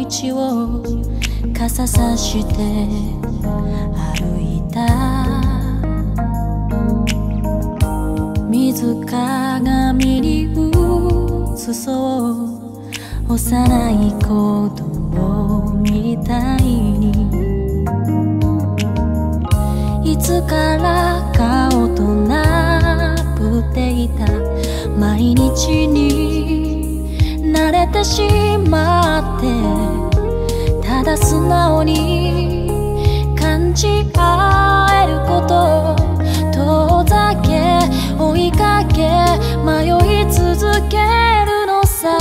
を傘さして歩いた。水鏡に映そう幼い子供みたいに、いつからか大人ぶっていた毎日に慣れてしまって、ただ素直に感じ合えること遠ざけ追いかけ迷い続けるのさ。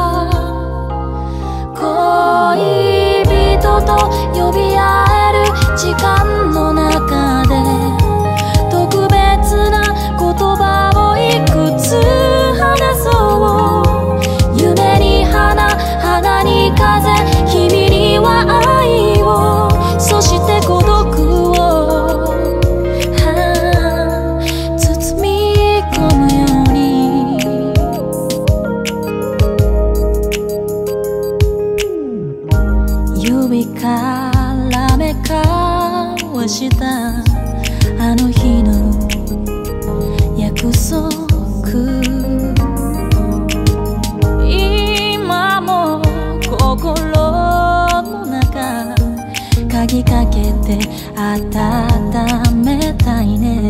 恋人と呼び合える時間の中で特別な言葉をいくつ話そう。夢に花、花に風、君には愛を、そして孤独を包み込むように。指からめ交わしたあの日の約束、今も心の中鍵かけて温めたいね。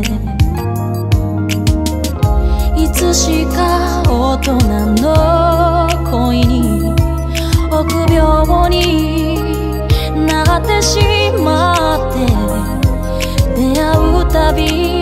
いつしか大人の恋に臆病になってしまって、出会うたび